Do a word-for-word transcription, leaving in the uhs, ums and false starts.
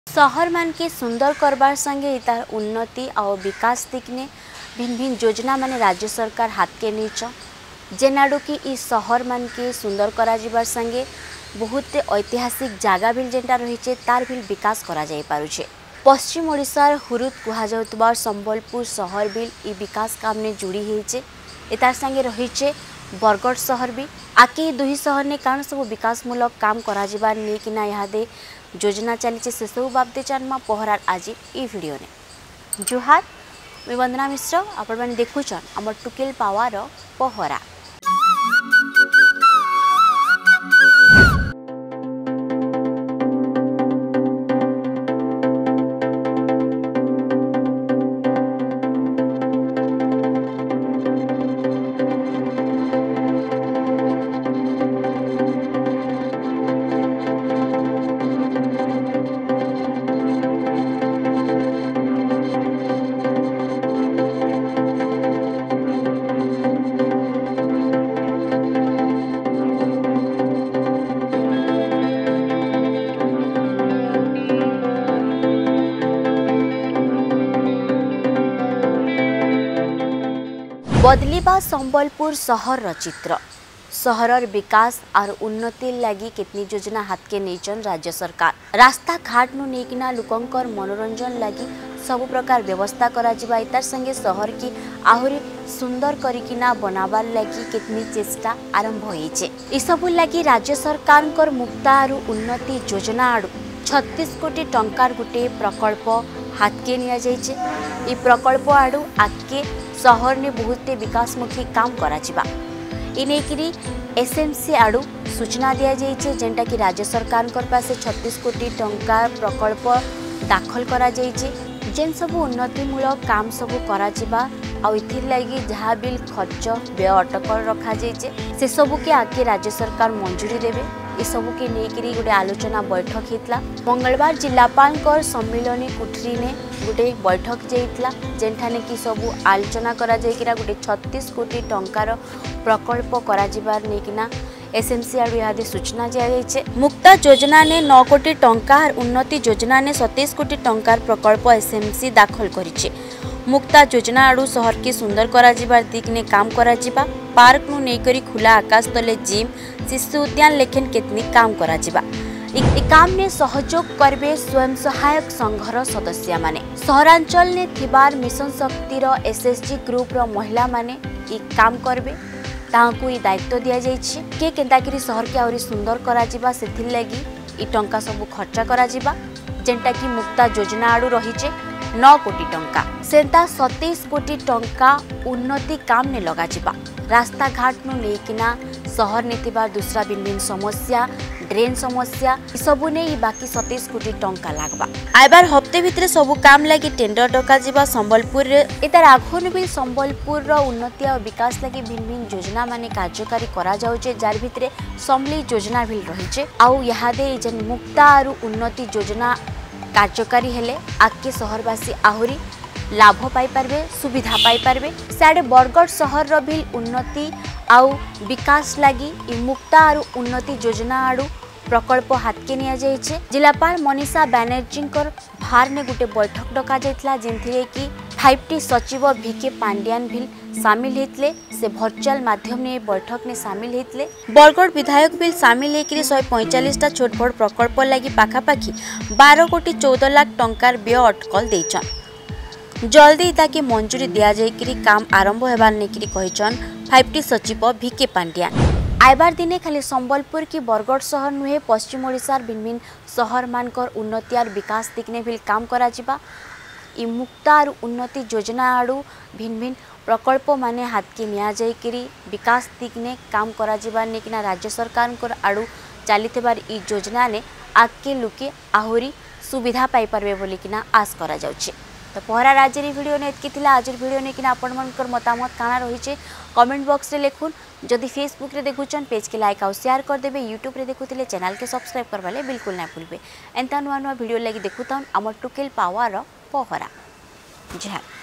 सहर मान के सुंदर करबार संगे तार उन्नति और विकास दिखने भिन्न भिन्न योजना माने राज्य सरकार हाथ के नीच जेनाडू कि ई सहर मान के सुंदर करा जिबार संगे बहुत ऐतिहासिक जगह भी जेनटा रही तार भी विकास करा जाई पारुछे। पश्चिम ओडिशार हुरुद कुहा जाउतबार संबलपुर सहर बिल ई विकास काम ने जुड़ी हेचे एतार संगे रहीचे बरगढ़ सहर भी आके दुही सहर ने कारण सब विकासमूलक काम करा जिबार ने किना यादे योजना चली से सब बाबदे जानमा पहरार आज ई वीडियो ने जुहार मैं वंदना मिश्र आपण मैंने देखुछन आम टुकेल पावार पहरा। बदलिबा संबलपुर सहर चित्र सहरर विकास और उन्नति लगी कितनी योजना हाथ के नहींचन राज्य सरकार रास्ता घाट नु नेकिना लोकंकर मनोरंजन लगी सब प्रकार व्यवस्था करा जिबा इतार संगे सहर की आहुरी सुंदर करिकिना बनाबार लगी कितनी चेष्टा आरंभ होइछे। ई सब लगी राज्य सरकार कर मुक्ता और उन्नति योजना आडू छत्तीस कोटी टंकार गुटे प्रकल्प हाथ के निया जाइछे। ई प्रकल्प आडू आके सहर ने बहुत विकासमुखी काम करा जिबा इनेकिरी एसएमसी आडू सूचना दिया जाइछे जेंटा कि राज्य सरकार कर पासे छत्तीस कोटी टंका प्रकल्प दाखल करा जाइछे जेन सब उन्नतिमूलक काम सब करा जिबा आ इथिर लागी जहा बिल खर्च व्यय अटकल रखा जाइछे से सब के आगे राज्य सरकार मंजूरी देबे ए सब के नेकिरी गोटे आलोचना बैठक हेतला। मंगलवार जिलापाल कर सम्मिलनी कुठरी ने गोटे बैठक जाइतला जेंठाने कि सब आलोचना करा जाइकिरा गोटे छत्तीस कोटी टंकार प्रकल्प करा जिबार नेकिना एसएमसी आडू यादे सूचना दिया जाइछे। मुक्ता योजना ने नौ कोटी टंका और उन्नति योजना ने सत्ताईस कोटी टंकार प्रकल्प एसएमसी दाखल करिछे। मुक्ता योजना आडू शहर के सुंदर करा जिबार दिक ने काम करा जिबा पार्क नु नेकरी खुला आकाश तले जिम शिशु उद्यान लेखन कितनी काम करा जिबा ई काम ने सहयोग करबे स्वयं सहायक संघर सदस्य माने सहरांचल ने थिबार मिशन शक्तिर एसएसजी ग्रुप रो महिला माने ई काम करबे तांकु ई दायित्व दिया जाइछे के केंताकरी शहर के और सुंदर करा जिबा सेथिर लागि ई टंका सब खर्च करा जिबा जेंटा कि मुक्ता योजना आडू रहिचे नौ कोटी टंका सेंता सत्ताईस कोटी टंका उन्नति काम ने लगा जिबा रास्ता घाट नु लेकिना शहर ने थिबार दूसरा भिन्न भिन्न समस्या ड्रेन समस्या सबु ने बाकी सत्ताईस कोटी टंका लागबा आइबार हफ्ते भितरे सबु काम लगी टेंडर डका जिबा संबलपुर रे एतार आघोन भी संबलपुर रो उन्नति और विकास लगी भिन्न भिन्न योजना माने कार्यकारी करा जाउचे जार भितरे समली योजना भी रहिचे आउ यहादे जन मुक्ता और उन्नति योजना कार्यकारी हेले आके सहरवासी आहुरी लाभ पाई पारबे सुविधा पाई पारबे साडे बरगढ़ सहर रो भी उन्नति आउ विकास लगी इ मुक्ता और उन्नति योजना आडू प्रकल्प हाथ के निया जाइछे। जिलापाल मनीषा बैनर्जी भार ने गोटे बैठक डका जाइतला जेंथिरे कि फाइव टी सचिव भिके पांड्यान भी सामिल हेतले से वर्चुअल माध्यम ने बैठक ने सामिल हेतले बरगढ़ विधायक बिल सामिल हेकरी शहे पैंतालीस टा छोट बड़ प्रकल्प लगी पाखापाखी बारह कोटी चौदह लाख टंकार व्यय अटकल देइछन जल्दी ताकि मंजूरी दिया जाइकरी काम आरंभ हेबार नेकरी कहिछन फाइव टी सचिव भिके पांड्यान आइबार दिने खाली संबलपुर की बरगढ़ शहर नुहे पश्चिम ओडिशार भिन्न भिन्न शहर मानकर उन्नति और विकास दिखने भी काम करा जिबा इ मुक्ता और उन्नति योजना आडू भिन्न भिन्न प्रकल्प माने हाथ के निया जाइकरी विकास दिखने काम करा जिबा नेकिना राज्य सरकार को आडू चलीथिबार इ योजना ने आगे लुके आहुरी सुविधा पाई पारबे बोली किना आस करा जाउछे। तो पहरा राज्य वीडियो ने एतकी थिला आज वीडियो ने किना आपण मनकर मतामत काना रहिचे कमेंट बॉक्स रे लिखुन जदि फेसबुक रे देखुचन पेज के लाइक और शेयर कर देबे यूट्यूब रे देखुथिले चैनल के सब्सक्राइब करवाले बिल्कुल ना भूलबे एंता नुआ नुआ वीडियो लगी देखुतान हमर टुकेल पावर पहरा जय।